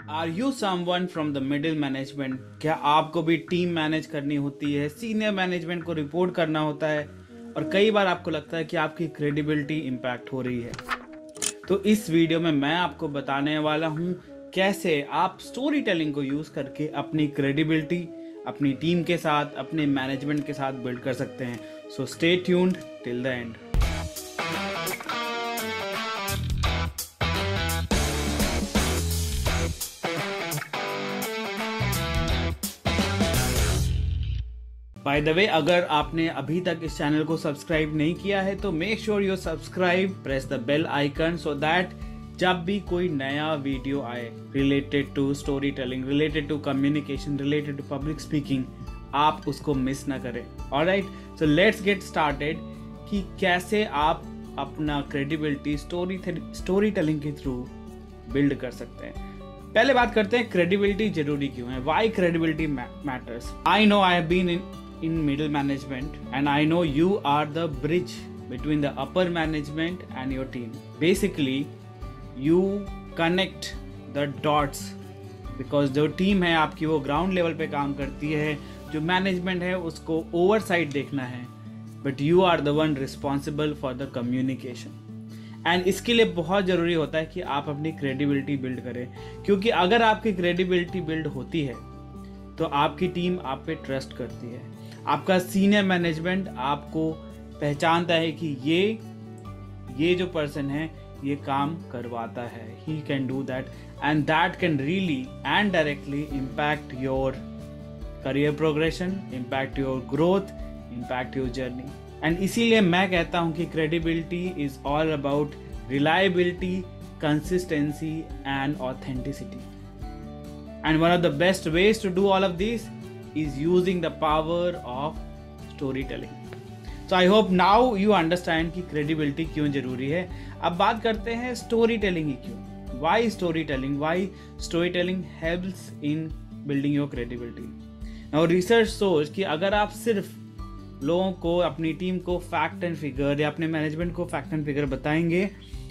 Are you someone from the middle management? क्या आपको भी टीम मैनेज करनी होती है, सीनियर मैनेजमेंट को रिपोर्ट करना होता है और कई बार आपको लगता है कि आपकी क्रेडिबिलिटी इम्पैक्ट हो रही है? तो इस वीडियो में मैं आपको बताने वाला हूँ कैसे आप स्टोरी टेलिंग को यूज़ करके अपनी क्रेडिबिलिटी अपनी टीम के साथ, अपने मैनेजमेंट के साथ बिल्ड कर सकते हैं। So stay tuned till the end. By the way, अगर आपने अभी तक इस चैनल को सब्सक्राइब नहीं किया है तो make sure you subscribe, press the bell icon so that जब भी कोई नया वीडियो आए related to story telling, related to communication, related to public speaking, आप उसको मिस ना करें। Alright, so let's get started कि कैसे आप अपना क्रेडिबिलिटी स्टोरी टेलिंग के थ्रू बिल्ड कर सकते हैं। पहले बात करते हैं क्रेडिबिलिटी जरूरी क्यों है, why credibility matters. I know I have been in middle management and I know you are the bridge between the upper management and your team. Basically you connect the dots because जो team है आपकी वो ground level पे काम करती है, जो management है उसको ओवरसाइट देखना है, but you are the one responsible for the communication. And इसके लिए बहुत ज़रूरी होता है कि आप अपनी क्रेडिबिलिटी बिल्ड करें, क्योंकि अगर आपकी क्रेडिबिलिटी बिल्ड होती है तो आपकी टीम आप पे ट्रस्ट करती है, आपका सीनियर मैनेजमेंट आपको पहचानता है कि ये जो पर्सन है ये काम करवाता है, he can do that and that can really and directly impact your career progression, impact your growth, impact your journey. And इसीलिए मैं कहता हूँ कि credibility is all about reliability, consistency and authenticity. And one of the best ways to do all of this is using the power of storytelling. So I hope now you understand कि credibility क्यों जरूरी है। अब बात करते हैं storytelling ही क्यों, why storytelling, why storytelling helps in building your credibility. Now research shows कि अगर आप सिर्फ लोगों को, अपनी टीम को फैक्ट एंड फिगर या अपने मैनेजमेंट को फैक्ट एंड फिगर बताएंगे,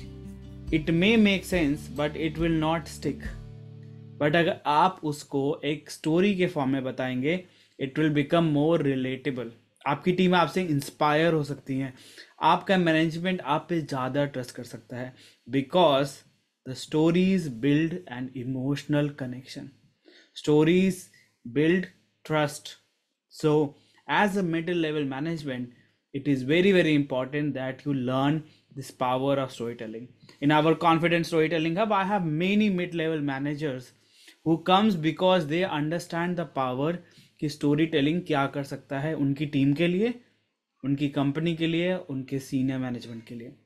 it may make sense but it will not stick. But अगर आप उसको एक स्टोरी के फॉर्म में बताएंगे, it will become more relatable. आपकी टीम आपसे इंस्पायर हो सकती है, आपका मैनेजमेंट आप पे ज़्यादा ट्रस्ट कर सकता है, because the stories build an emotional connection, stories build trust. So as a middle level management, it is very very important that you learn this power of storytelling. In our confident storytelling hub, I have many mid-level managers who comes because they understand the power कि storytelling क्या कर सकता है उनकी team के लिए, उनकी company के लिए, उनके सीनियर मैनेजमेंट के लिए।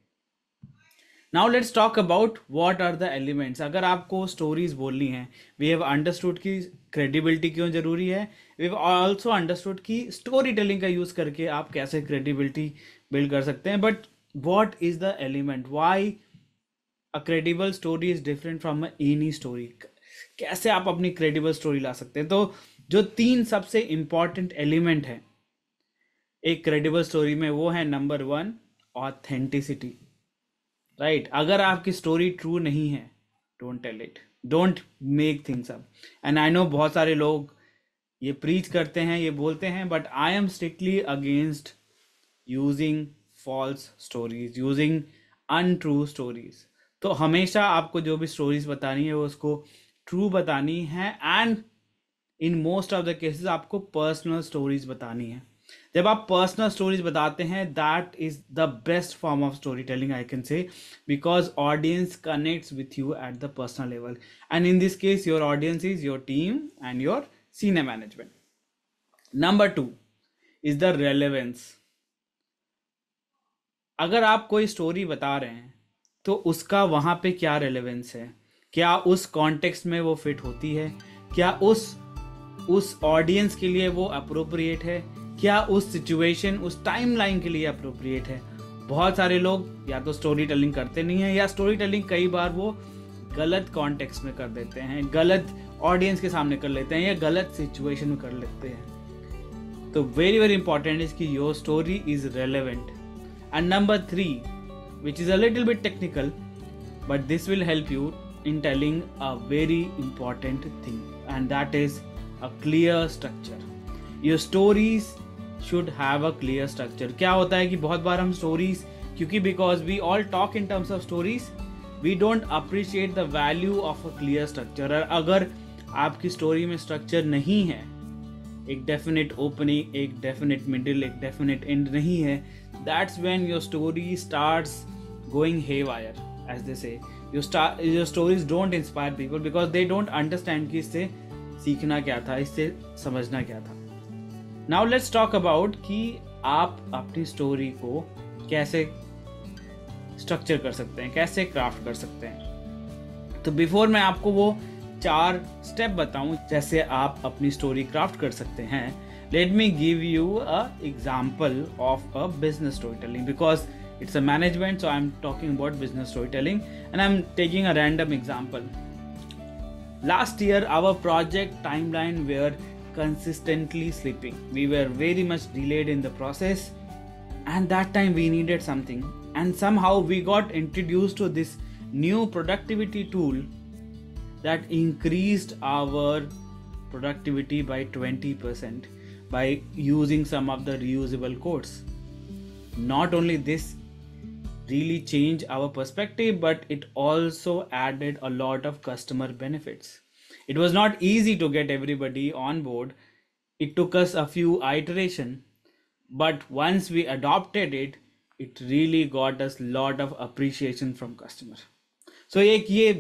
Now let's talk about what are the elements. अगर आपको स्टोरीज बोलनी है, we have understood कि credibility क्यों जरूरी है, we have also understood कि स्टोरी टेलिंग का यूज करके आप कैसे credibility बिल्ड कर सकते हैं, but what is the element, why a credible story is different from any story, कैसे आप अपनी क्रेडिबल स्टोरी ला सकते हैं। तो जो 3 सबसे इंपॉर्टेंट एलिमेंट है एक क्रेडिबल स्टोरी में, वो है नंबर 1 ऑथेंटिसिटी। राइट, अगर आपकी स्टोरी ट्रू नहीं है, don't tell it, don't make things up. And I know बहुत सारे लोग ये प्रीच करते हैं, ये बोलते हैं, but I am strictly against using false stories, using untrue stories. तो हमेशा आपको जो भी स्टोरीज बतानी है वो उसको ट्रू बतानी है, and in most of the cases आपको पर्सनल स्टोरीज बतानी है। जब आप पर्सनल स्टोरीज बताते हैं, that is the best form of story telling I can say, because audience connects with you at the personal level, and in this case your audience is your team and your senior management. Number 2 is the relevance. अगर आप कोई story बता रहे हैं तो उसका वहां पे क्या रेलेवेंस है, क्या उस कॉन्टेक्स्ट में वो फिट होती है, क्या उस ऑडियंस के लिए वो अप्रोप्रिएट है, क्या उस सिचुएशन, उस टाइमलाइन के लिए अप्रोप्रिएट है। बहुत सारे लोग या तो स्टोरी टेलिंग करते नहीं हैं, या स्टोरी टेलिंग कई बार वो गलत कॉन्टेक्स्ट में कर देते हैं, गलत ऑडियंस के सामने कर लेते हैं, या गलत सिचुएशन में कर लेते हैं। तो वेरी वेरी इंपॉर्टेंट इज कि your story is relevant. And number 3, which is a little bit technical, but this will help you in telling a very important thing, and that is a clear structure. Your stories should have a clear structure. क्या होता है कि बहुत बार हम stories, क्योंकि because we all talk in terms of stories, we don't appreciate the value of a clear structure. और अगर आपकी story में structure नहीं है, एक definite opening, एक definite middle, एक definite end नहीं है, that's when your story starts going haywire, as they say. Your stories don't inspire people because they don't understand कि इससे सीखना क्या था, इससे समझना क्या था. Now let's talk about कि आप अपनी स्टोरी को कैसे स्ट्रक्चर कर सकते हैं, कैसे क्राफ्ट कर सकते हैं. तो बिफोर मैं आपको वो 4 स्टेप बताऊं जैसे आप अपनी स्टोरी क्राफ्ट कर सकते हैं, let me give you a example of a business storytelling, because it's a management, so I'm talking about business storytelling, and I'm taking a random example. Last year our project timeline were consistently slipping. We were very much delayed in the process, and that time we needed something, and somehow we got introduced to this new productivity tool that increased our productivity by 20% by using some of the reusable codes. Not only this really changed our perspective, but it also added a lot of customer benefits. It was not easy to get everybody on board. It took us a few iterations, but once we adopted it, it really got us lot of appreciation from customer. So एक ये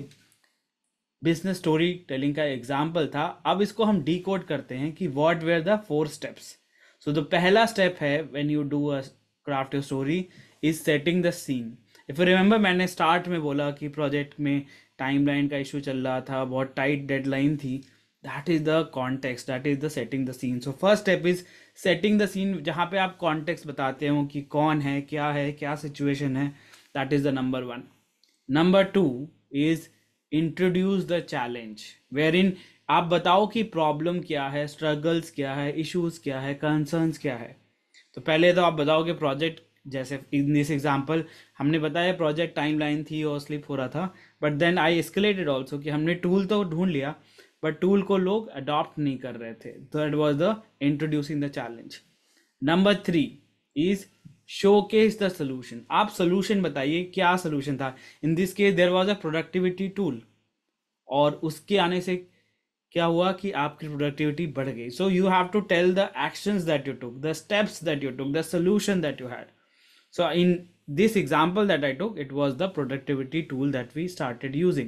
business story telling का example था. अब इसको हम decode करते हैं कि what were the 4 steps. So the पहला स्टेप है when you do a craft your story is setting the scene. If you remember, मैंने स्टार्ट में बोला कि प्रोजेक्ट में टाइमलाइन का इशू चल रहा था, बहुत टाइट डेडलाइन थी. That is the context, that is the setting the scene. So first step is setting the scene, जहाँ पे आप कॉन्टेक्स्ट बताते हो कि कौन है, क्या सिचुएशन है. That is the number 1. Number 2 is introduce the challenge, wherein आप बताओ कि प्रॉब्लम क्या है, स्ट्रगल्स क्या है, इश्यूज क्या है, कंसर्न्स क्या है. तो पहले तो आप बताओ कि प्रोजेक्ट, जैसे इन दिस एग्जाम्पल हमने बताया प्रोजेक्ट टाइमलाइन थी और स्लिप हो रहा था, but then I escalated also कि हमने टूल तो ढूंढ लिया बट टूल को लोग अडॉप्ट नहीं कर रहे थे. That was the introducing the challenge. Number 3 is showcase the solution. आप सोल्यूशन बताइए, क्या सोल्यूशन था. In this case there was a productivity tool, और उसके आने से क्या हुआ कि आपकी प्रोडक्टिविटी बढ़ गई. So you have to tell the actions that you took, the steps that you took, the solution that you had. So in this example that I took, it was the productivity tool that we started using,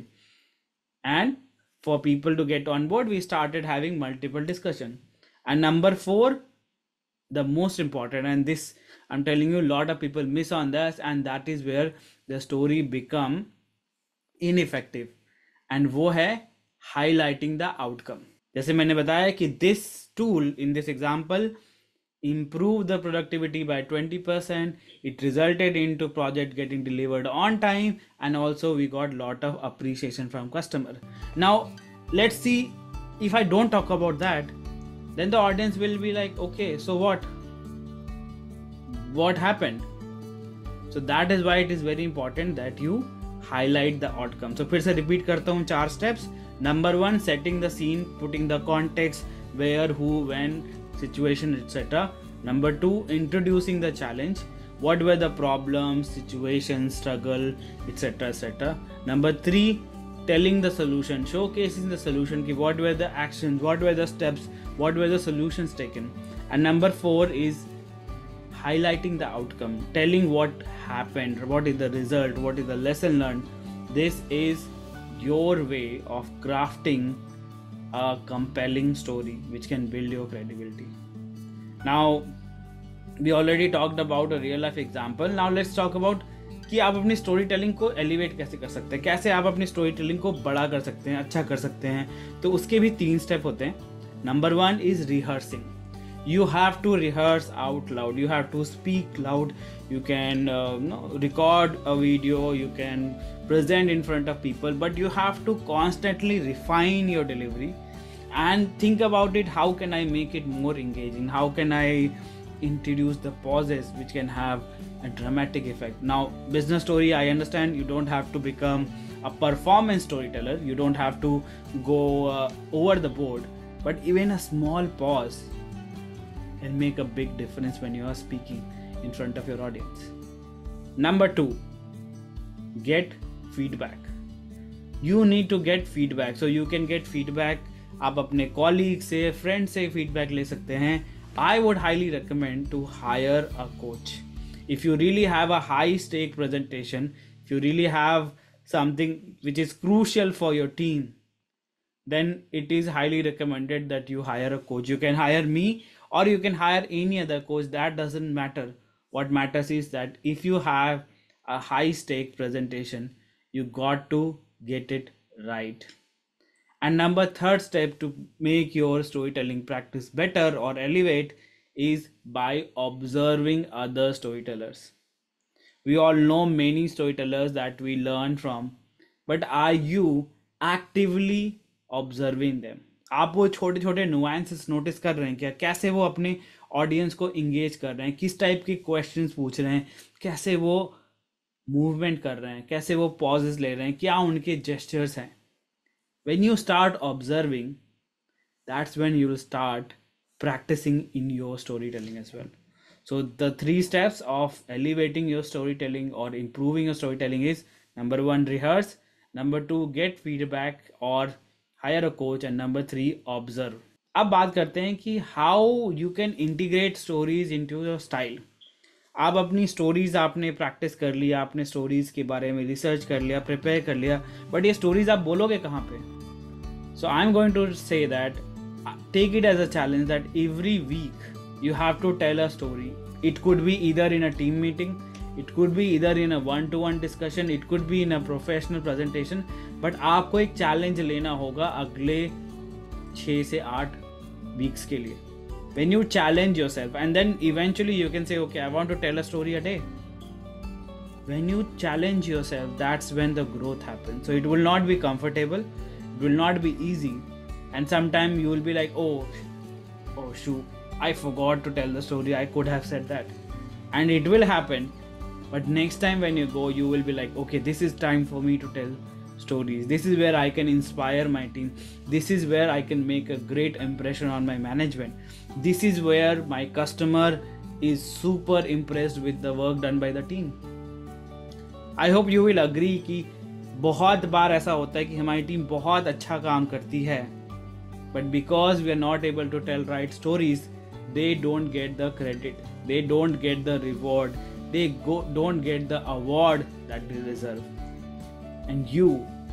and for people to get on board, we started having multiple discussion. And number 4, the most important, and this I'm telling you a lot of people miss on this, and that is where the story become ineffective, and वो है highlighting the outcome. जैसे मैंने बताया कि this tool in this example improve the productivity by 20%. It resulted into project getting delivered on time, and also we got lot of appreciation from customer. Now let's see, if I don't talk about that, then the audience will be like, okay, so what happened? So that is why it is very important that you highlight the outcome. So फिर से repeat करता हूँ 4 steps. Number 1, setting the scene, putting the context, where, who, when, situation, etc. Number 2, introducing the challenge. What were the problems, situations, struggle, etc. Number 3, telling the solution, showcasing the solution, ki what were the actions, what were the steps, what were the solutions taken. And number 4 is highlighting the outcome, telling what happened, what is the result, what is the lesson learned. This is your way of crafting a compelling story which can build your credibility. Now we already talked about a real life example. Now let's talk about कि आप अपनी story telling को elevate कैसे कर सकते हैं, कैसे आप अपनी स्टोरी टेलिंग को बड़ा कर सकते हैं, अच्छा कर सकते हैं. तो उसके भी 3 स्टेप होते हैं. Number 1 is rehearsing. You have to rehearse out loud, you have to speak loud, you can record a video, you can present in front of people, but you have to constantly refine your delivery and think about it. How can I make it more engaging? How can I introduce the pauses which can have a dramatic effect? Now business story, I understand you don't have to become a performance storyteller. You don't have to go over the board, but even a small pause can make a big difference when you are speaking in front of your audience. Number 2, get feedback. You need to get feedback. So you can get feedback. आप अपने colleague से, friend से feedback ले सकते हैं. I would highly recommend to hire a coach. If you really have a high stake presentation, if you really have something which is crucial for your team, then it is highly recommended that you hire a coach. You can hire me or you can hire any other coach. That doesn't matter. What matters is that if you have a high stake presentation, you got to get it right. And number 3rd step to make your storytelling practice better or elevate is by observing other storytellers. We all know many storytellers that we learn from, but are you actively observing them? आप वो छोटे छोटे nuances notice कर रहे हैं क्या? कैसे वो अपने ऑडियंस को इंगेज कर रहे हैं, किस टाइप के क्वेश्चंस पूछ रहे हैं, कैसे वो मूवमेंट कर रहे हैं, कैसे वो पॉजेस ले रहे हैं, क्या उनके जेस्चर्स हैं. When you start observing, that's when you will start practicing in your storytelling as well. So the 3 steps of elevating your storytelling or improving your storytelling is: number 1, rehearse; number 2, get feedback or hire a coach; and number 3, observe. अब बात करते हैं कि how you can integrate stories into your style. आप अपनी stories आपने practice कर लिया, आपने स्टोरीज के बारे में रिसर्च कर लिया, प्रिपेयर कर लिया, बट ये स्टोरीज आप बोलोगे कहाँ पे? So I am going to say that take it as a challenge that every week you have to tell a story. It could be either in a team meeting, it could be either in a 1-to-1 discussion, it could be in a professional presentation, but आपको एक challenge लेना होगा अगले 6 से 8 weeks के लिए. When you challenge yourself, and then eventually you can say, okay, I want to tell a story a day. When you challenge yourself, that's when the growth happens. So it will not be comfortable, it will not be easy, and sometimes you will be like, oh shoot, I forgot to tell the story, I could have said that. And it will happen, but next time when you go, you will be like, okay, this is time for me to tell stories. This is where I can inspire my team. This is where I can make a great impression on my management. This is where my customer is super impressed with the work done by the team. I hope you will agree कि बहुत बार ऐसा होता है कि हमारी team बहुत अच्छा काम करती है, but because we are not able to tell right stories, they don't get the credit, they don't get the reward, they don't get the award that they deserve. And you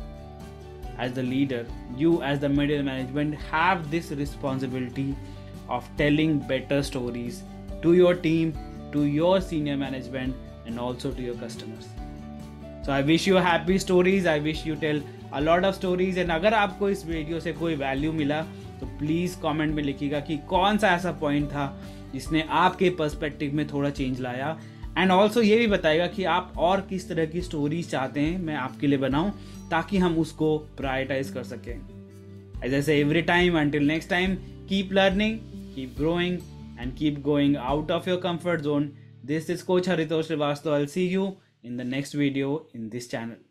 as the leader, you as the middle management have this responsibility of telling better stories to your team, to your senior management, and also to your customers. So I wish you happy stories. I wish you tell a lot of stories. And अगर आपको इस video से कोई value मिला तो please comment में लिखिएगा कि कौन सा ऐसा पॉइंट था जिसने आपके पर्सपेक्टिव में थोड़ा चेंज लाया. एंड ऑल्सो ये भी बताएगा कि आप और किस तरह की स्टोरीज चाहते हैं मैं आपके लिए बनाऊं, ताकि हम उसको प्रायोरिटाइज कर सकें. As I say every time, until next time, keep learning, keep growing, and keep going out of your comfort zone. This is Coach Haritosh Srivastava. I'll see you in the next video in this channel.